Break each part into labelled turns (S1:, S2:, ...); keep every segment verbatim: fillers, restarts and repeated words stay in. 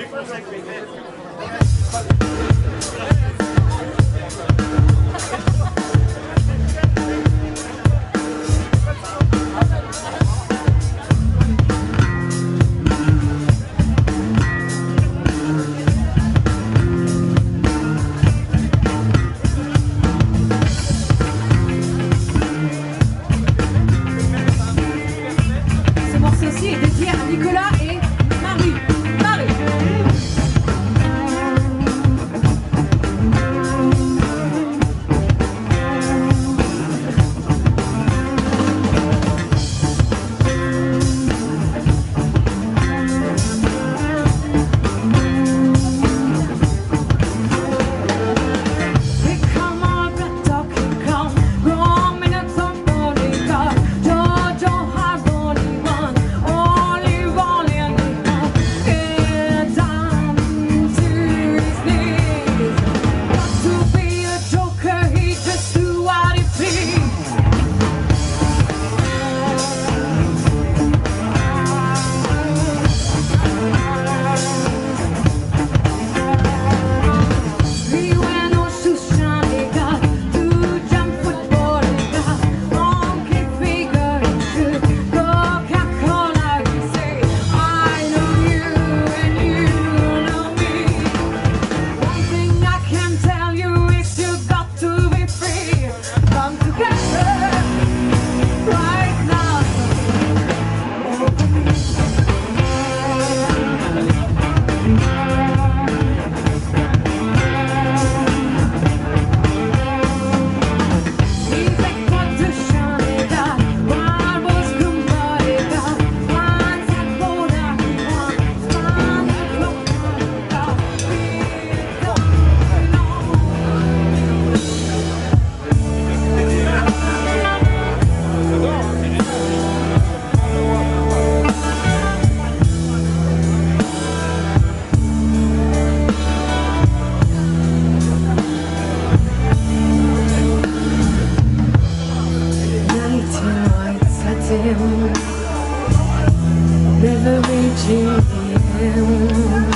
S1: never reaching the end.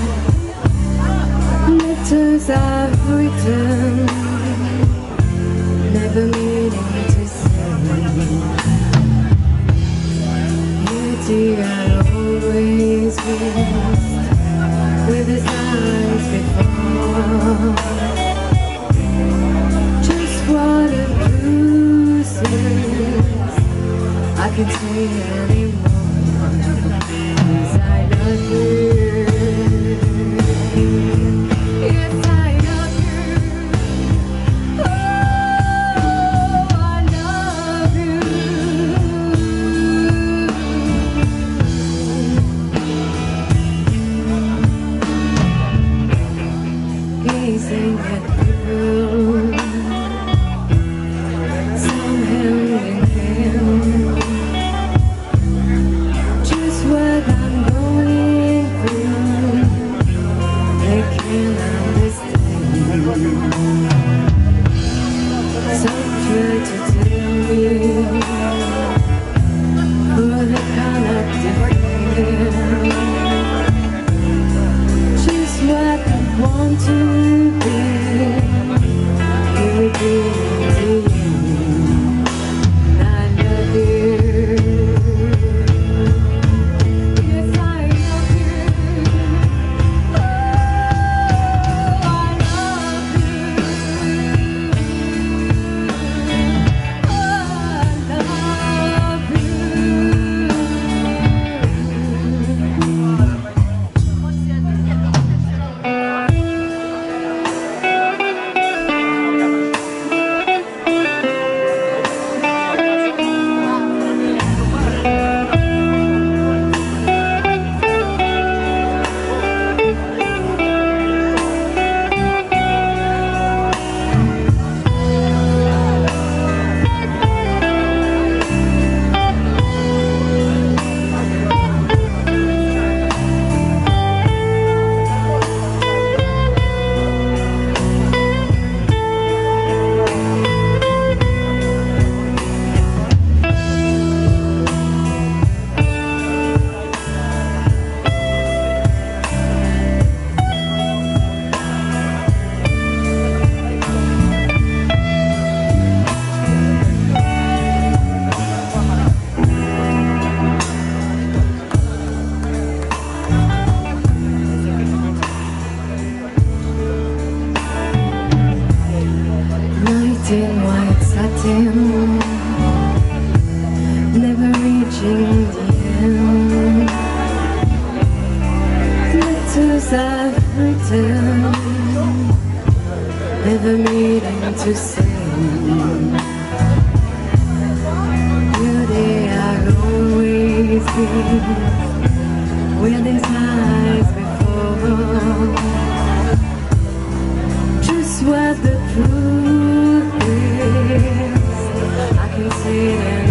S1: Letters I've written, never meaning to send. Beauty I always missed with his eyes before. Just what a bruise is, I can't say anymore. Yes, I love you. Yes, I love you. Oh, I love you. Gazing at you, some hand in hand. waiting, never reaching the end. Letters I've written, never meaning to send. Beauty I'll always be where there's eyes before. Just what the truth is, I can see it.